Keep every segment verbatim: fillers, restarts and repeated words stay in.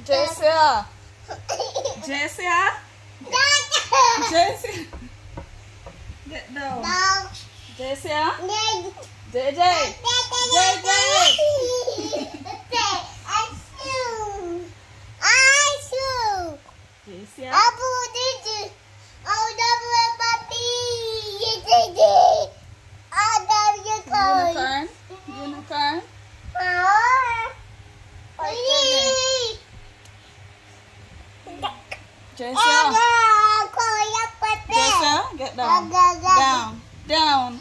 Jessia. Jessia. Jessia. Get down. Jessia. J J. J J. Jessia. Unicorn. Unicorn. Jessia. Jessia, get down. Down. Down.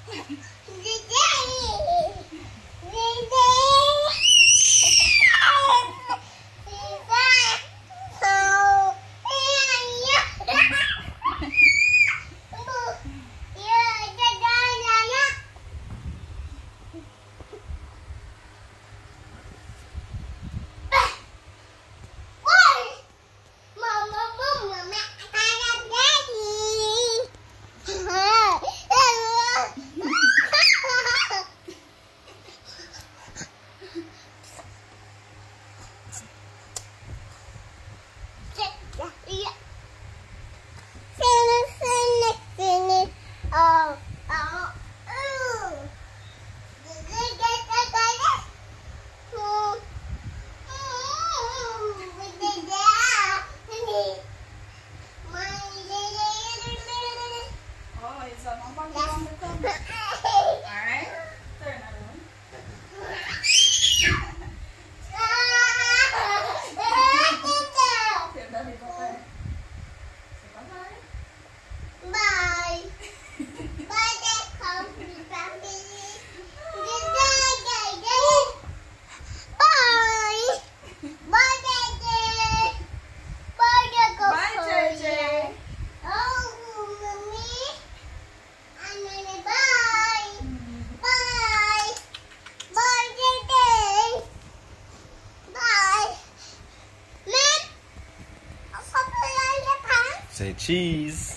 Say cheese.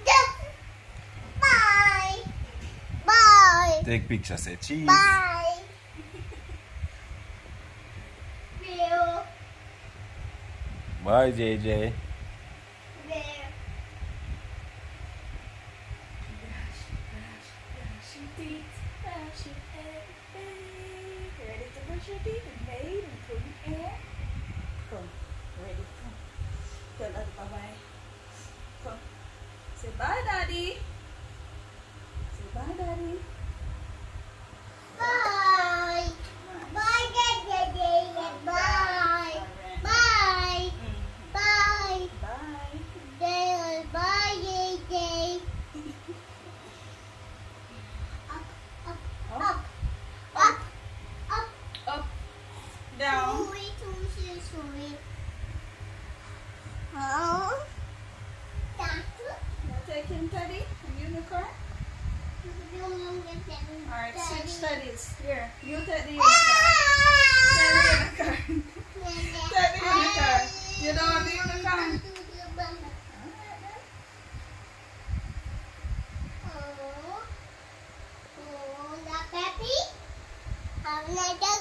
Bye. Bye. Take picture. Say cheese. Bye. Bye, J J. Ready to brush your teeth and bathe and put in air? Come. Ready. Come. Tell Daddy bye-bye. Come. Say bye, Daddy. Say bye, Daddy. Bye. Bye, Daddy. Bye. Bye. Bye. Bye. Bye, Bye, Daddy. Up, up, up, up, Up. Down. Sweet, sweet, sweet. Oh. Now take him, Teddy, and unicorn. Alright, switch Teddy's. Here, you take the unicorn. Take the unicorn. Take the unicorn. You don't want the unicorn? Oh, oh, the puppy. How